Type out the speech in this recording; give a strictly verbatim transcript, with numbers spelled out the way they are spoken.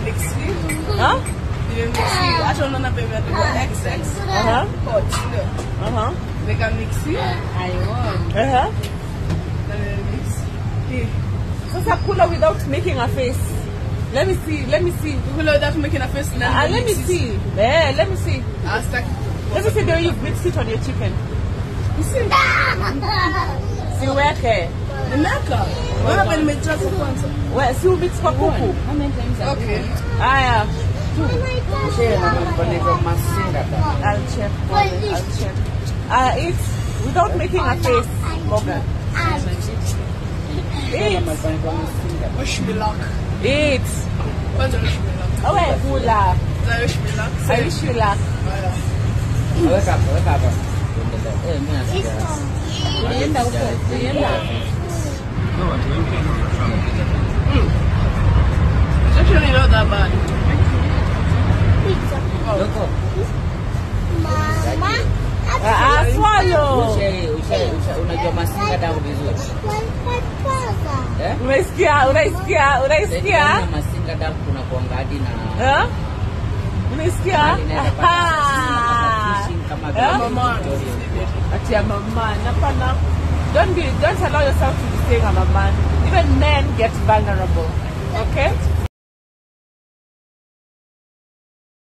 mixi. Huh? Niwe mixi. Acho nona pembe ati X X. Uh-huh. Hot. Uh-huh. Mega mixi. I want. Uh-huh. Niwe mixi. So Sakula without making a face. Let me see, let me see. Kula without making a face. Uh, let me see. Yeah, let me see. I'll start. Let me see the way you mix it on your chicken. You see? See where care? The maker. What happened to me just once? Well, see who mix for kuku. How many times have Okay. Ah, yeah. I'll check. I'll check. Uh, it's without making a face, Morgan. Eat. Wish me luck. Eat. What's a wish me luck? Oh, wait, hula. I wish me luck. I wish you luck. Ulienda huko, ulienda. It's actually not that bad. Ah, swallow. Unajua masinga damu vizuri. Unaisikia, unaisikia, unaisikia? Masinga damu kuna kuangadi na. Eh? Unaisikia? Mama. Ati ya mama, napana. Don't be, don't allow yourself to be saying I'm a man. Even men get vulnerable. Okay?